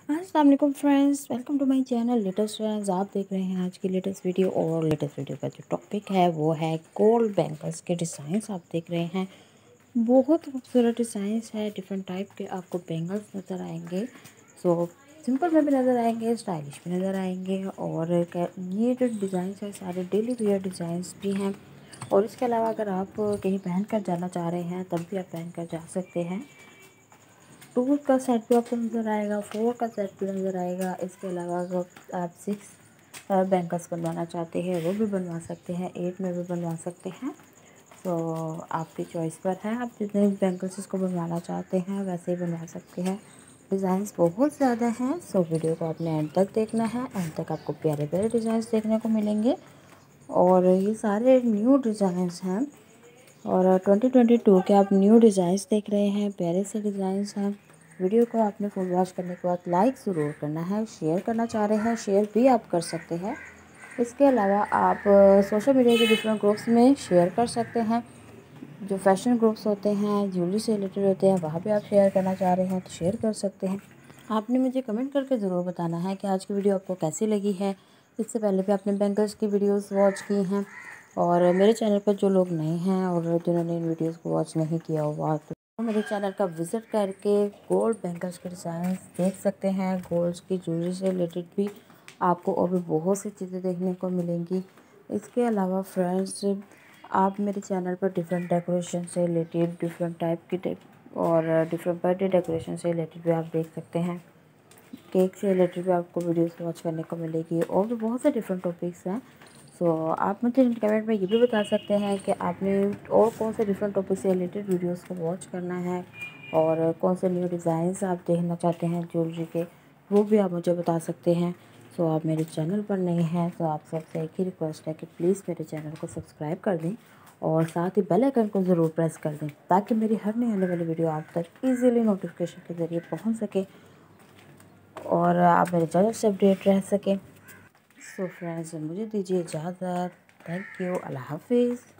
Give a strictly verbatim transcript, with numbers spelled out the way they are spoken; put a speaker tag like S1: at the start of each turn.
S1: अस्सलाम वालेकुम friends, welcome to my channel latest trends. आप देख रहे हैं आज की लेटेस्ट वीडियो। और लेटेस्ट वीडियो का जो टॉपिक है वो है गोल्ड बैंगल्स के डिज़ाइंस। आप देख रहे हैं बहुत खूबसूरत डिज़ाइंस है, डिफरेंट टाइप के आपको बैंगल्स नज़र आएंगे। सो सिंपल में भी नज़र आएंगे, स्टाइलिश भी नज़र आएंगे। और ये जो डिज़ाइंस है सारे डेली वेयर डिज़ाइंस भी हैं। और इसके अलावा अगर आप कहीं पहन कर जाना चाह रहे हैं तब भी आप पहन कर जा सकते हैं। टू का सेट भी आपको नज़र आएगा, फोर का सेट भी नज़र आएगा। इसके अलावा अगर आप सिक्स बैंगल्स बनवाना चाहते हैं वो भी बनवा सकते हैं, एट में भी बनवा सकते हैं। तो आपकी चॉइस पर है, आप जितने बैंगल्स इसको बनवाना चाहते हैं वैसे ही बनवा सकते हैं। डिज़ाइंस बहुत ज़्यादा हैं, सो वीडियो को आपने एंड तक देखना है। एंड तक आपको प्यारे प्यारे डिज़ाइंस देखने को मिलेंगे। और ये सारे न्यू डिज़ाइंस हैं और ट्वेंटी ट्वेंटी टू के आप न्यू डिज़ाइंस देख रहे हैं, प्यारे से डिज़ाइंस हैं। वीडियो को आपने फुल वॉच करने के बाद लाइक ज़रूर करना है, शेयर करना चाह रहे हैं शेयर भी आप कर सकते हैं। इसके अलावा आप सोशल मीडिया के डिफरेंट ग्रुप्स में शेयर कर सकते हैं। जो फैशन ग्रुप्स होते हैं, ज्वेलरी से रिलेटेड होते हैं, वहाँ भी आप शेयर करना चाह रहे हैं तो शेयर कर सकते हैं। आपने मुझे कमेंट करके ज़रूर बताना है कि आज की वीडियो आपको कैसी लगी है। इससे पहले भी आपने बैंगल्स की वीडियोस वॉच की हैं। और मेरे चैनल पर जो लोग नए हैं और जिन्होंने इन वीडियोस को वॉच नहीं किया हुआ तो मेरे चैनल का विज़िट करके गोल्ड बैंगल्स के डिज़ाइन देख सकते हैं। गोल्ड की ज्वेलरी से रिलेटेड भी आपको और भी बहुत सी चीज़ें देखने को मिलेंगी। इसके अलावा फ्रेंड्स, आप मेरे चैनल पर डिफरेंट डेकोरेशन से रिलेटेड, डिफरेंट टाइप की और डिफरेंट बर्थडे डेकोरेशन से रिलेटेड भी आप देख सकते हैं। केक से रिलेटेड भी आपको वीडियोस वॉच करने को मिलेगी और भी बहुत से डिफरेंट टॉपिक्स हैं। सो आप मुझे कमेंट में ये भी बता सकते हैं कि आपने और कौन से डिफरेंट टॉपिक से रिलेटेड वीडियोस को वॉच करना है और कौन से न्यू डिज़ाइंस आप देखना चाहते हैं ज्वेलरी के, वो भी आप मुझे बता सकते हैं। सो आप मेरे चैनल पर नए हैं तो आप सबसे एक ही रिक्वेस्ट है कि प्लीज़ मेरे चैनल को सब्सक्राइब कर दें और साथ ही बेल आइकन को ज़रूर प्रेस कर दें ताकि मेरी हर नई आने वाली वीडियो आप तक ईज़िली नोटिफिकेशन के ज़रिए पहुँच सके और आप मेरे चैनल से अपडेट रह सकें। सो फ्रेंड्स, मुझे दीजिए इजाज़त। थैंक यू, अल्लाह हाफिज़।